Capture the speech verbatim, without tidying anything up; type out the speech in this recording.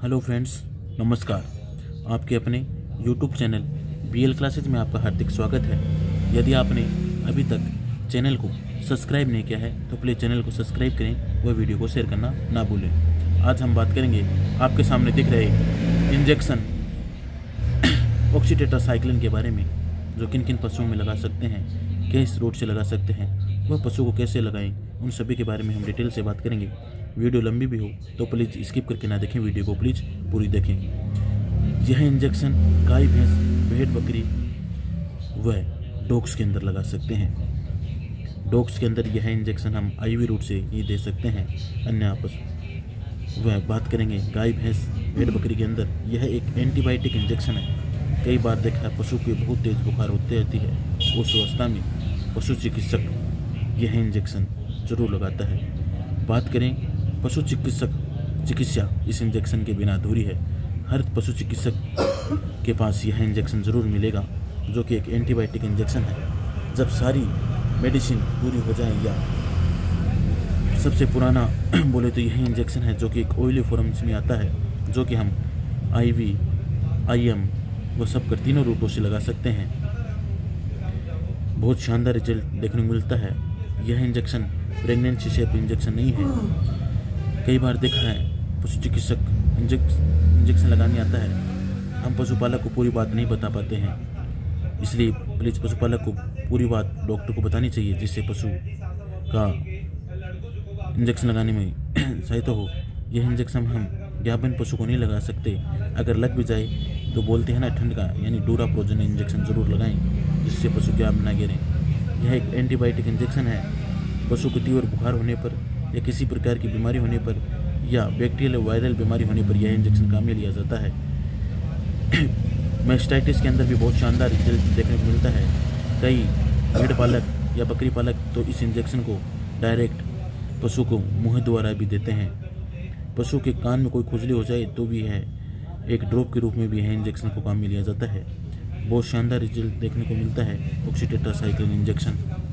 Hello friends, नमस्कार। आपके अपने YouTube channel B L classes में आपका हार्दिक स्वागत है। यदि आपने अभी तक चैनल को सब्सक्राइब नहीं किया है तो प्लीज़ चैनल को सब्सक्राइब करें व वीडियो को शेयर करना ना भूलें। आज हम बात करेंगे आपके सामने दिख रहे इंजेक्शन ऑक्सीटेट्रासाइक्लिन के बारे में, जो किन किन पशुओं में लगा सकते हैं, किस रूट से लगा सकते हैं, वह पशु को कैसे लगाएं, उन सभी के बारे में हम डिटेल से बात करेंगे। वीडियो लंबी भी हो तो प्लीज़ स्किप करके ना देखें, वीडियो को प्लीज़ पूरी देखें। यह इंजेक्शन गाय, भैंस, भेड़, बकरी व डॉग्स के अंदर लगा सकते हैं। डॉग्स के अंदर यह इंजेक्शन हम आईवी रूट से ही दे सकते हैं। अन्य आपस वह बात करेंगे गाय, भैंस, भेड़, बकरी के अंदर यह एक एंटीबायोटिक इंजेक्शन है। कई बार देखा है पशु को बहुत तेज़ बुखार होती रहती है, उस अवस्था में पशु चिकित्सक यह इंजेक्शन जरूर लगाता है। बात करें पशु चिकित्सक चिकित्सा इस इंजेक्शन के बिना अधूरी है। हर पशु चिकित्सक के पास यह इंजेक्शन ज़रूर मिलेगा, जो कि एक एंटीबायोटिक इंजेक्शन है। जब सारी मेडिसिन पूरी हो जाए, या सबसे पुराना बोले तो यह इंजेक्शन है जो कि एक ऑयली फॉर्म्स में आता है, जो कि हम आईवी, आईएम वो सब कर तीनों रूपों से लगा सकते हैं। बहुत शानदार रिजल्ट देखने को मिलता है। यह इंजेक्शन प्रेगनेंसी शेप इंजेक्शन नहीं है। कई बार देखा है पशु चिकित्सक इंजेक्शन लगाने आता है, हम पशुपालक को पूरी बात नहीं बता पाते हैं। इसलिए प्लीज़ पशुपालक को पूरी बात डॉक्टर को बतानी चाहिए, जिससे पशु का इंजेक्शन लगाने में सहायता हो। यह इंजेक्शन हम ज्ञापन पशु को नहीं लगा सकते। अगर लग भी जाए तो बोलते हैं ना ठंड का, यानी डूराप्रोजन इंजेक्शन ज़रूर लगाएं, जिससे पशु ज्ञाप ना गिरें। यह एक एंटीबायोटिक इंजेक्शन है। पशु को तीव्र बुखार होने पर या किसी प्रकार की बीमारी होने पर या बैक्टीरियल वायरल बीमारी होने पर यह इंजेक्शन काम में लिया जाता है। मैस्टाइटिस के अंदर भी बहुत शानदार रिजल्ट देखने को मिलता है। कई भेड़ पालक या बकरी पालक तो इस इंजेक्शन को डायरेक्ट पशु को मुँह द्वारा भी देते हैं। पशु के कान में कोई खुजली हो जाए तो भी है एक ड्रॉप के रूप में भी यह इंजेक्शन को काम में लिया जाता है। बहुत शानदार रिजल्ट देखने को मिलता है ऑक्सीटेट्रासाइक्लिन इंजेक्शन।